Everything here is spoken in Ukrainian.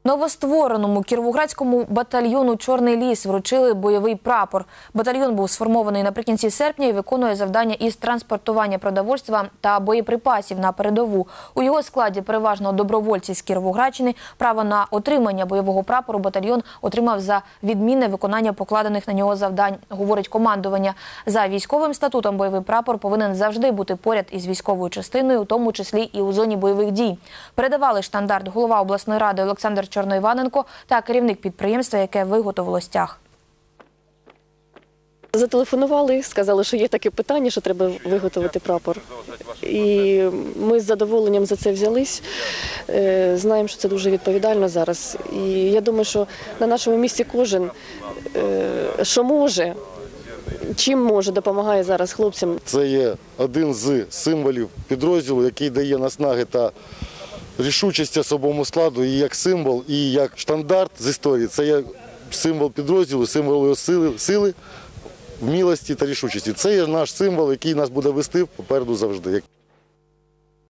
Новоствореному Кіровоградському батальйону «Чорний ліс» вручили бойовий прапор. Батальйон був сформований наприкінці серпня і виконує завдання із транспортування продовольства та боєприпасів на передову. У його складі переважно добровольці з Кіровоградщини. Право на отримання бойового прапору батальйон отримав за відмінне виконання покладених на нього завдань, говорить командування. За військовим статутом бойовий прапор повинен завжди бути поряд із військовою частиною, у тому числі і у зоні бойових дій. Передавали штандарт голова обласної ради Олександр Чорноїваненко та керівник підприємства, яке виготовило стяг. Зателефонували, сказали, що є таке питання, що треба виготовити прапор. І ми з задоволенням за це взялись. Знаємо, що це дуже відповідально зараз. І я думаю, що на нашому місці кожен, що може, чим може, допомагає зараз хлопцям. Це є один з символів підрозділу, який дає наснаги та рішучість особовому складу і як символ, і як штандарт з історії. Це є символ підрозділу, символ його сили, вмілості та рішучості. Це є наш символ, який нас буде вести попереду завжди.